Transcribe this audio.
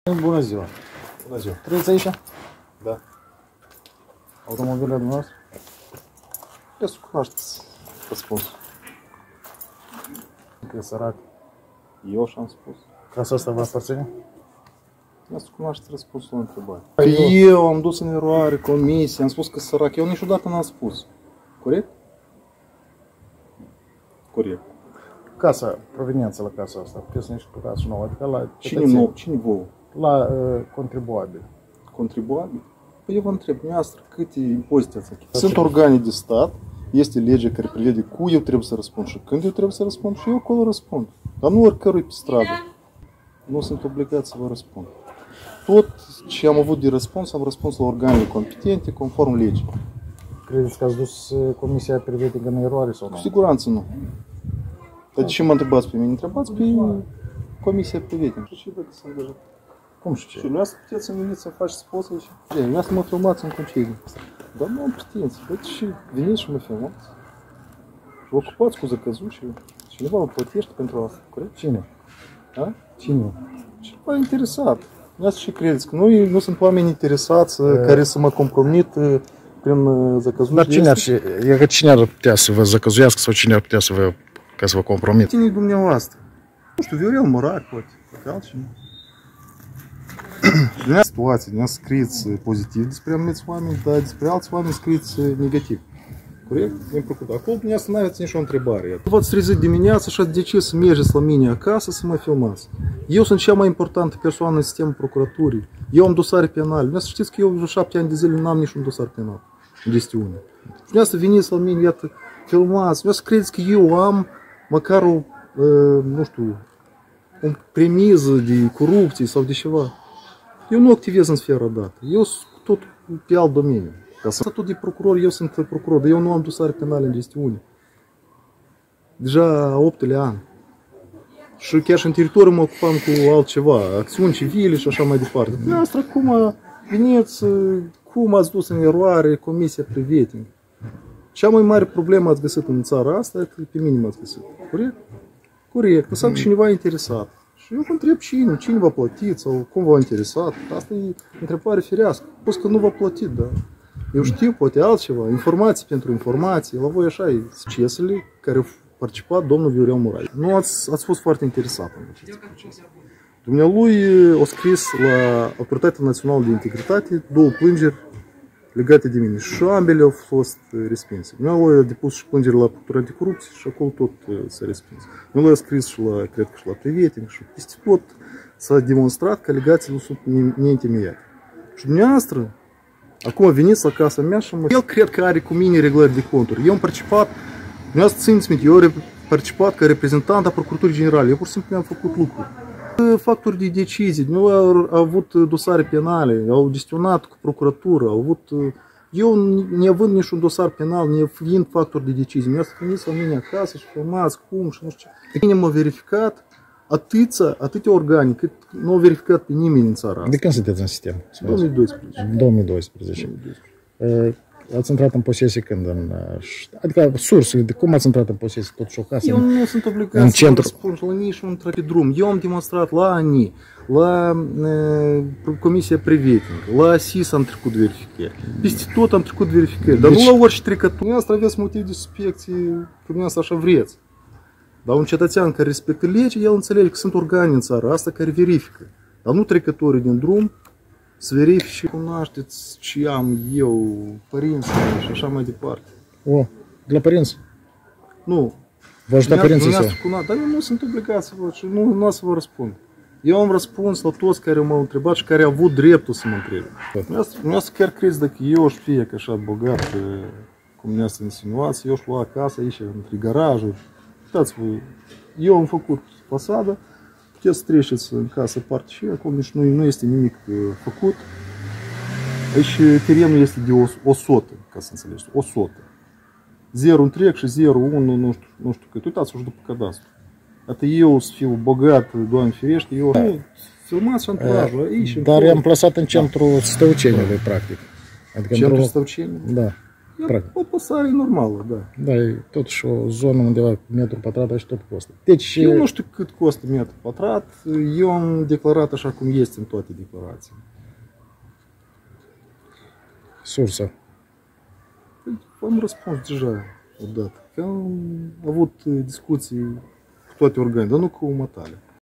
Bună ziua! Bună ziua! Trăiți aici? Da. Automobilele dumneavoastră? Eu să cunoașteți răspunsul. Că e sărac. Eu și-am spus. Casa asta vă aparține? Eu să cunoașteți răspunsul la întrebare. Eu am dus în eroare comisia, am spus că sărac. Eu niciodată n-am spus. Corect? Corect. Casa, proveniența la casa asta, puteți să ne explicați nouă, adică la Cine nou? Cine vouă? La contribuabil. Contribuabil? Păi eu vă întreb, dumneavoastră, câte impozite ați achitat? Sunt organe de stat, este legea care prevede cu eu trebuie să răspund și când eu trebuie să răspund și eu acolo răspund. Dar nu oricărui pe stradă. Nu sunt obligat să vă răspund. Tot ce am avut de răspuns, am răspuns la organele competente, conform legii. Credeți că ați dus comisia privetică în eroare sau nu? Cu siguranță nu. Dar de ce mă întrebați pe mine? Întrebați pe comisia privetică. Și văd că sunt angajat. Cum și ce? Și dumneavoastră puteți să-mi veniți să faceți poză și... Dumneavoastră mă filmați în concediu. Dar nu am pretenții. Uite și veniți și mă filmați. Și vă ocupați cu zăcăzul și cineva vă plătește pentru asta, corect? Cine? Da? Cine? Cineva interesat. Dumneavoastră și credeți că nu sunt oameni interesați care să mă compromit prin zăcăzul. Dar cine ar putea să vă zăcăzuiască sau cine ar putea să vă, ca să vă compromit? Cine-i dumneavoastră? Nu știu, Viorel Morac, poate altcineva. Dumneavoastră situații, dumneavoastră scrieți pozitiv despre anumiți oameni, dar despre alți oameni scrieți negativ. Corect? Din procuratură. Acolo dumneavoastră nu aveți nicio întrebare. V-ați trezit dimineața și ați decis să mergeți la mine acasă să mă filmați. Eu sunt cea mai importantă persoană în sistemul procuraturii. Eu am dosare penale. Dumneavoastră știți că eu vreo 7 ani de zile nu am niciun dosar penal în gestiune. Și dumneavoastră veniți la mine, iată, filmați. Dumneavoastră credeți că eu am măcar o, nu știu, o premiză de corupție sau de ceva. Eu nu activez în sfera dată. Eu sunt tot pe alt domeniu. Ca să tot de procuror, eu sunt procuror, dar eu nu am dosare penale în gestiune. Deja 8-le an. Și chiar și în teritoriu mă ocupam cu altceva, acțiuni civile și așa mai departe. Dumneavoastră, acum veniți, cum ați dus în eroare comisia privetică? Cea mai mare problemă ați găsit în țara asta, că pe mine m-ați găsit. Corect? Corect. Lăsam că cineva interesat. Și eu vă întreb cine v-a plătit sau cum v-a interesat. Asta e întrebare firească. Pus că nu v-a plătit, dar eu știu, poate altceva, informații pentru informații. La voi așa e succesele care au participat domnul Viorel Morac. Nu ați fost foarte interesat în acest proces. Dumnealui a scris la Autoritatea Națională de Integritate 2 plângeri legate de mine și ambele au fost respinse. Dumnealui a depus și plângeri la Procuratura de Corupție și acolo tot s-a respins. Dumnealui a scris și la, cred că și la Priveting și peste tot s-a demonstrat că alegațiile sunt neîntemeiate. Și dumneavoastră, acum veniți la casa mea și el cred că are cu mine reglări de conturi. Eu am participat, dumneavoastră țineți minte, eu am participat ca reprezentant a Procuraturii Generale. Eu pur și simplu mi-am făcut lucruri. Factori de decizii, nu au avut dosare penale, au gestionat cu procuratura, au avut... Eu, neavând niciun dosar penal, nefiind factor de decizii, mi-a veniți la mine acasă și filmați cum și nu știu ce. Mine m-a verificat atâtea organe, cât nu au verificat pe nimeni în țara asta. De când sunteți în sistem? 2012. 2012. Ați intrat în posesie când? Adică sursele, de cum ați intrat în posesie? Totuși o casă? Eu nu sunt obligat să răspund la niciun pe drum. Eu am demonstrat la ANI, la Comisia Priveting, la SIS am trecut verificări. Peste tot am trecut verificări. Dar nu la orice trecător. Dumneavoastră aveți motiv de suspecție, că dumneavoastră așa vreți. Dar un cetățean care respectă legea, el înțelege că sunt organe în țara asta care verifică. Dar nu trecătorii din drum să verifice, cunoașteți ce am eu, părinții și așa mai departe. O, de la părinți? Nu. Vă ajută părinții sau? Dar eu nu sunt obligat să vă, și nu să vă răspund. Eu am răspuns la toți care m-au întrebat și care au avut dreptul să mă întrebe. Dumneavoastră chiar crezi dacă eu aș fi așa bogat, cum dumneavoastră insinuați, eu aș lua acasă aici, între garajuri. Uitați-vă, eu am făcut fasadă, puteți să treceți în casă parte și acolo nici nu este nimic făcut. Aici terenul este de 100, ca să înțelegeți, 100. 0 întreg și 0, 1, nu știu cât. Uitați-vă și după cadastru. Atât eu să fiu bogat, Doamne ferește, eu filmați și anturajul aici. Dar i-am plasat în centrul Stăuceniului, practic. Adică centrul Stăuceniului? Da. Practic. O păsare normală, da. Da, e totuși o zonă undeva metru pătrat și tot costă. Deci, Eu nu știu cât costă metru pătrat, eu am declarat așa cum este în toate declarațiile. sursa. Am răspuns deja odată, că am avut discuții cu toate organele, dar nu cu Matale.